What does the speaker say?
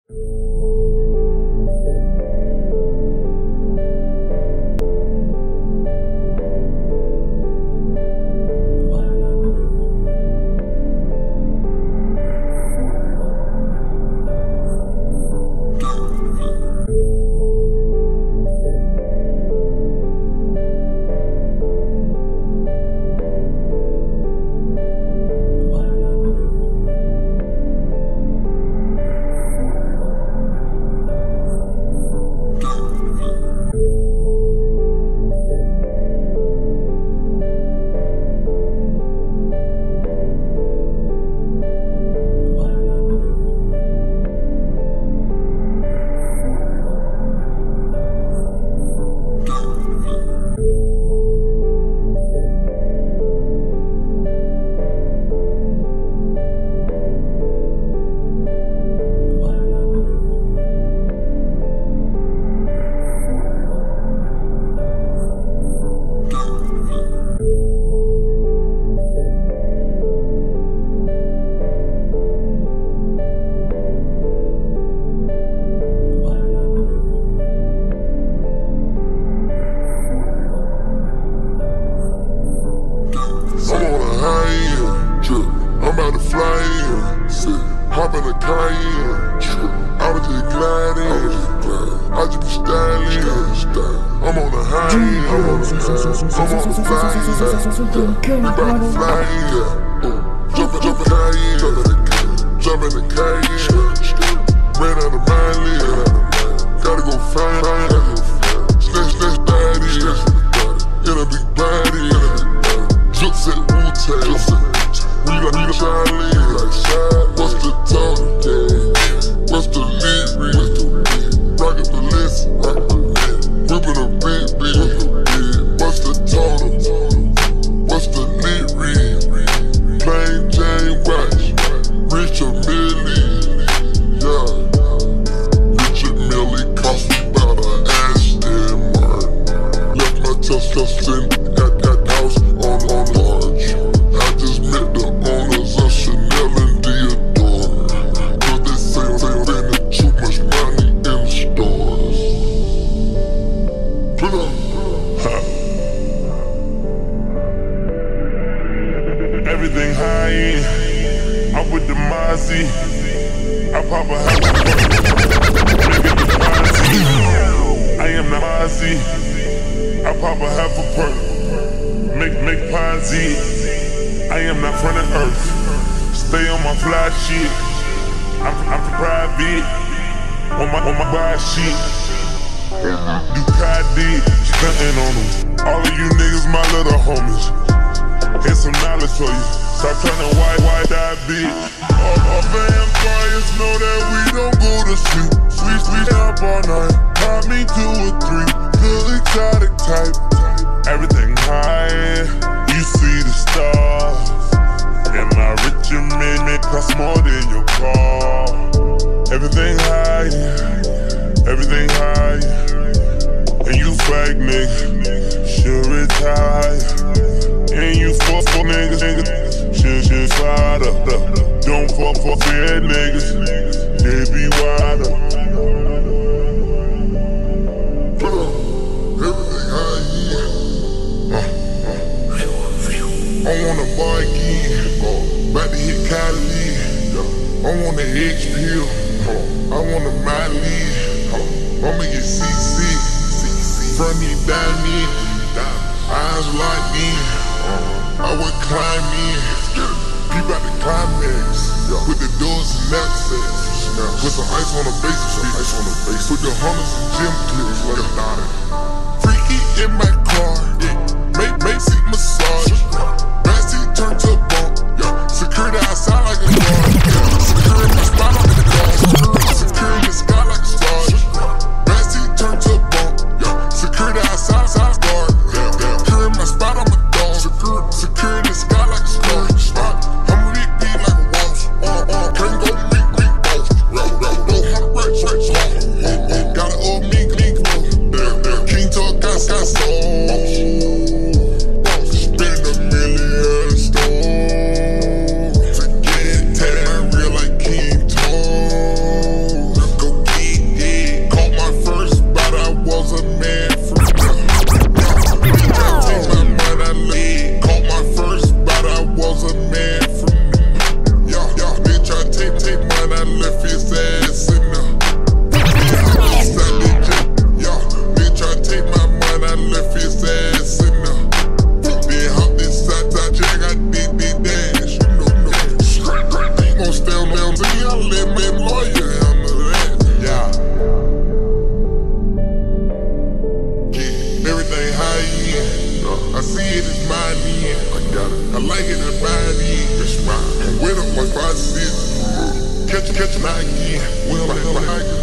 Everything high end, I'm with the Mozzie. I pop a house, I am the Mozzie. I pop a half a perk, make Ponzi. I am not from the earth, stay on my fly shit. I'm private, on my buy shit. Ducati, stuntin' on them. All of you niggas, my little homies. Here's some knowledge for you. Stop turning white, eye big. All vampires know that we don't go to sleep. We up all night. Pop me 2 or 3. Feel exotic type. Everything high. You see the stars. And my rich man cost more than your car. Everything high. Everything high. And you fake nigga. Sure it's high. And you fuck niggas, shit wide up. Don't fuck bad niggas, they be wide up. Everything high, I want a bar again, about to hit Cali. I want an X pill, I want a Miley. I'ma get CC, front me, down me, eyes locked in. I would climb in, peep out the climax, with the doors and knapsacks, with some ice on the base, put the hunters in gym clips like a daughter. Freaky in my car, make seat massage, backseat turn to a bump, security outside like a guard, secure in my spot like a dog, secure in the sky like a star, backseat turn to a bump, security outside like a guard, secure in my spot on my secure in the sky like a star. I'm big like a waltz. Can't go meet boss. Got an old mink. King talk got soul. Spend $1 million. Well,